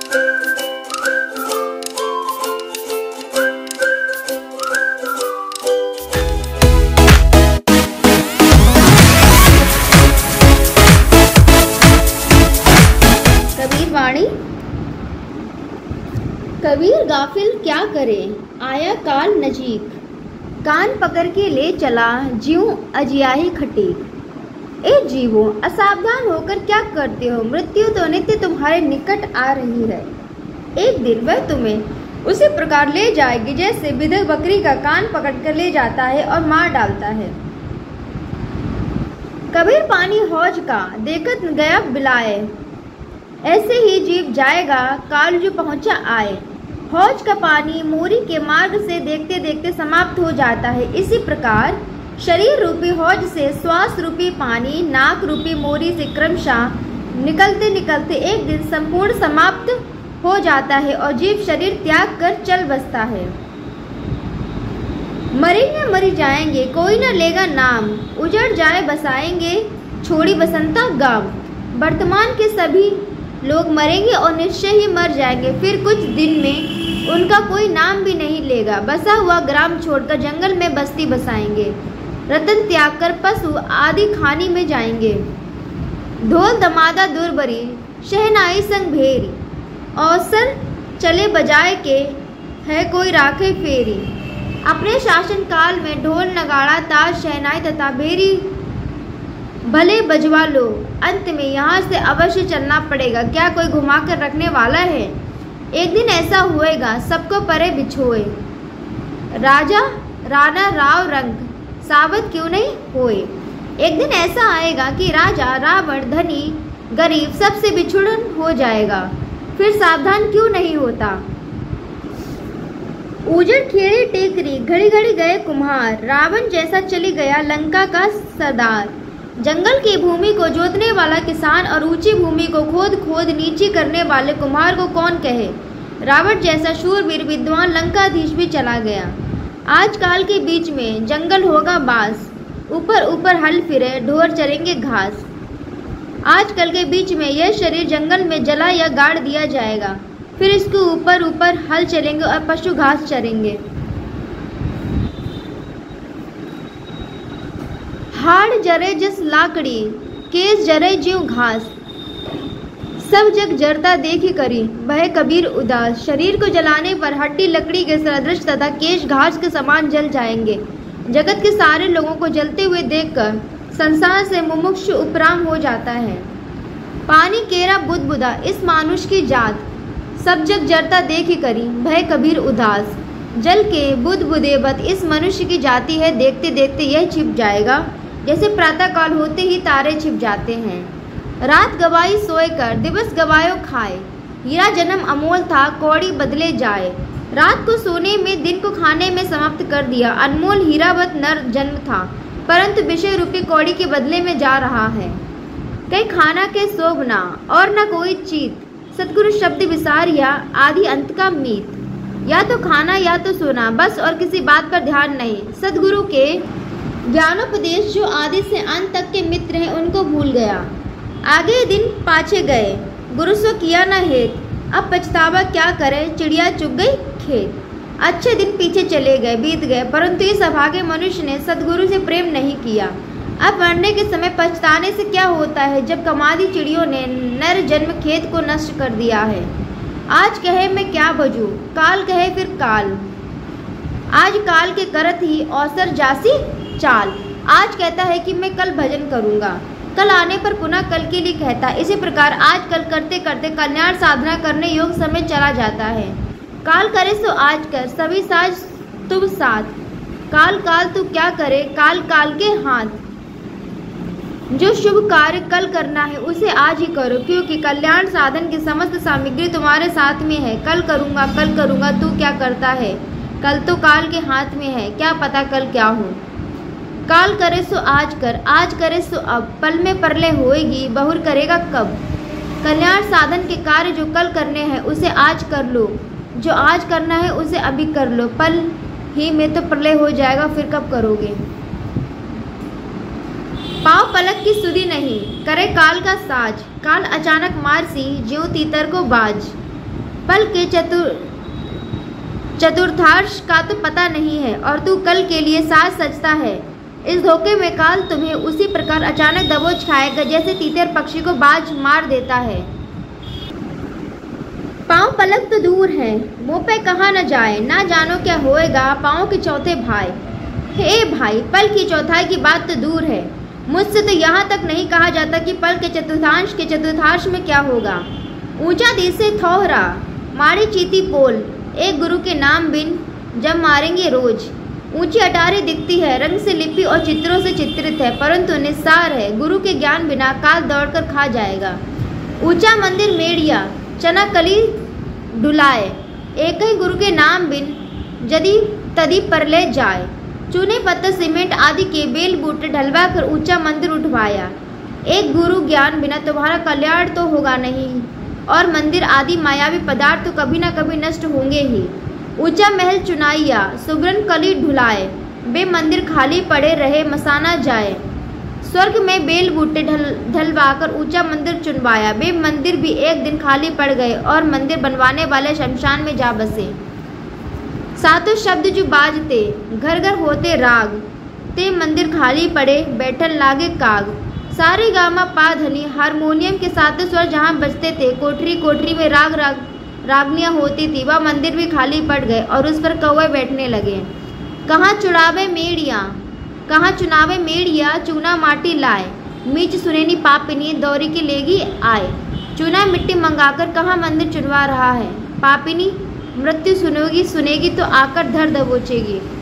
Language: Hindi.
कबीर गाफिल क्या करे, आया काल नजीक, कान पकड़ के ले चला ज्यों अजियाही खटीक। ए जीवो, असावधान होकर क्या करते हो, मृत्यु तो नित्य तुम्हारे निकट आ रही है। एक दिन वह तुम्हें उसी प्रकार ले जाएगी जैसे बिदक बकरी का कान पकड़कर ले जाता है और मार डालता है। कबीर पानी हौज का देखत गया बिलाए, ऐसे ही जीव जाएगा काल जो पहुंचा आए। हौज का पानी मोरी के मार्ग से देखते देखते समाप्त हो जाता है। इसी प्रकार शरीर रूपी हौज से श्वास रूपी पानी नाक रूपी मोरी से क्रमशः निकलते निकलते एक दिन संपूर्ण समाप्त हो जाता है और जीव शरीर त्याग कर चल बसता है। मरेंगे मरी जाएंगे, कोई न लेगा नाम, उजड़ जाए बसाएंगे छोड़ी बसंता गाँव। वर्तमान के सभी लोग मरेंगे और निश्चय ही मर जाएंगे, फिर कुछ दिन में उनका कोई नाम भी नहीं लेगा। बसा हुआ ग्राम छोड़कर जंगल में बस्ती बसाएंगे, रतन त्याग कर पशु आदि खानी में जाएंगे। ढोल दमादा दुर्बरी शहनाई संग भेरी, अवसर चले बजाए के है कोई राखे फेरी। अपने शासन काल में ढोल नगाड़ा ताश शहनाई तथा भेरी भले बजवा लो, अंत में यहाँ से अवश्य चलना पड़ेगा। क्या कोई घुमा कर रखने वाला है? एक दिन ऐसा होएगा सबको परे बिछोए, राजा राणा राव रंग सावध क्यों नहीं होए। एक दिन ऐसा आएगा कि राजा रावण धनी गरीब सबसे बिछुड़न हो जाएगा, फिर सावधान क्यों नहीं होता। उजड़ खेड़ी टेकरी घड़ी घड़ी गए कुम्हार, रावण जैसा चली गया लंका का सरदार। जंगल की भूमि को जोतने वाला किसान और ऊंची भूमि को खोद खोद नीची करने वाले कुम्हार को कौन कहे। रावण जैसा शूरवीर विद्वान लंकाधीश भी चला गया। आजकल के बीच में जंगल होगा बास, ऊपर ऊपर हल फिरे ढोर चरेंगे घास। आजकल के बीच में यह शरीर जंगल में जला या गाड़ दिया जाएगा, फिर इसके ऊपर ऊपर हल चलेंगे और पशु घास चरेंगे। हाड़ जरे जिस लाकड़ी, केस जरे ज्यों घास, सब जग जरता देखी करी वह कबीर उदास। शरीर को जलाने पर हड्डी लकड़ी के सदृश तथा केश घास के समान जल जाएंगे। जगत के सारे लोगों को जलते हुए देखकर संसार से मुमुक्षु उपराम हो जाता है। पानी केरा बुदबुदा इस मानुष की जात, सब जग जरता देखी करी वह कबीर उदास। जल के बुदबुदेवत इस मनुष्य की जाति है, देखते देखते यह छिप जाएगा जैसे प्रातः काल होते ही तारे छिप जाते हैं। रात गवाई सोए कर दिवस गवायो खाए, हीरा जन्म अमोल था कौड़ी बदले जाए। रात को सोने में दिन को खाने में समाप्त कर दिया, अनमोल हीरावत नर जन्म था परंतु विषय रूपी कौड़ी के बदले में जा रहा है। कई खाना के शोभना और न कोई चीत, सतगुरु शब्द विसारिया आदि अंत का मीत। या तो खाना या तो सोना, बस और किसी बात पर ध्यान नहीं। सतगुरु के ज्ञानोपदेश जो आदि से अंत तक के मित्र हैं उनको भूल गया। आगे दिन पाछे गए, गुरु सो किया न हेत, अब पछतावा क्या करे चिड़िया चुग गई खेत। अच्छे दिन पीछे चले गए बीत गए, परंतु इस अभागे मनुष्य ने सतगुरु से प्रेम नहीं किया। अब मरने के समय पछताने से क्या होता है, जब कमादी चिड़ियों ने नर जन्म खेत को नष्ट कर दिया है। आज कहे मैं क्या बजूं, काल कहे फिर काल, आज काल के करत ही अवसर जासी चाल। आज कहता है कि मैं कल भजन करूंगा, कल आने पर पुनः कल के लिए कहता। इसी प्रकार आज कल करते करते कल्याण साधना करने योग समय चला जाता है। काल करे सो आज कर, सभी साज तुम साथ, काल काल तू क्या करे, काल काल के हाथ। जो शुभ कार्य कल करना है उसे आज ही करो, क्योंकि कल्याण साधन की समस्त सामग्री तुम्हारे साथ में है। कल करूंगा तू क्या करता है, कल तो काल के हाथ में है, क्या पता कल क्या हो। काल करे सो आज कर, आज करे सो अब, पल में परले होएगी बहुर करेगा कब। कल्याण साधन के कार्य जो कल करने हैं उसे आज कर लो, जो आज करना है उसे अभी कर लो, पल ही में तो प्रलय हो जाएगा, फिर कब करोगे। पाँव पलक की सुधी नहीं, करे काल का साज, काल अचानक मारसी ज्यों तीतर को बाज। पल के चतुर्थांश का तो पता नहीं है और तू कल के लिए साज सजता है। इस धोखे में काल तुम्हें उसी प्रकार अचानक दबोच खाएगा जैसे तीतर पक्षी को बाज मार देता है। पाँव पलक तो दूर है, मुँह पे कहा न जाए, ना जानो क्या होएगा पाँव के चौथे भाई। हे भाई, पल की चौथाई की बात तो दूर है, मुझसे तो यहाँ तक नहीं कहा जाता कि पल के चतुर्थांश में क्या होगा। ऊंचा दिसे थोहरा मारी चीती पोल, एक गुरु के नाम बिन जब मारेंगे रोज। ऊंची अटारी दिखती है, रंग से लिपि और चित्रों से चित्रित है, परंतु निस्सार है, गुरु के ज्ञान बिना काल दौड़कर खा जाएगा। ऊंचा मंदिर मेड़िया चना कली डुलाए, एक ही गुरु के नाम बिन जदी तदी परले जाए। चूने पत्थर सीमेंट आदि के बेल बूटे ढलवा कर ऊंचा मंदिर उठवाया। एक गुरु ज्ञान बिना तुम्हारा कल्याण तो होगा नहीं, और मंदिर आदि मायावी पदार्थ तो कभी न कभी नष्ट होंगे ही। ऊंचा महल चुनाइया सुगरन कली ढुलाए, बे मंदिर खाली पड़े रहे मसाना जाए। स्वर्ग में बेल बूटे ढलवाकर ऊंचा मंदिर चुनवाया, बे मंदिर भी एक दिन खाली पड़ गए और मंदिर बनवाने वाले शमशान में जा बसे। सातों शब्द जो बाजते घर घर होते राग, ते मंदिर खाली पड़े बैठन लागे काग। सारे गामा पा धनी हारमोनियम के सातों स्वर जहाँ बजते थे, कोठरी कोठरी में रागनियाँ होती थी, वह मंदिर भी खाली पड़ गए और उस पर कौवे बैठने लगे। कहाँ चुनावे मेड़िया चूना माटी लाए, मीच सुनेनी पापिनी दौरी के लेगी आए। चूना मिट्टी मंगाकर कहाँ मंदिर चुनवा रहा है, पापिनी मृत्यु सुनेगी तो आकर धर दबोचेगी।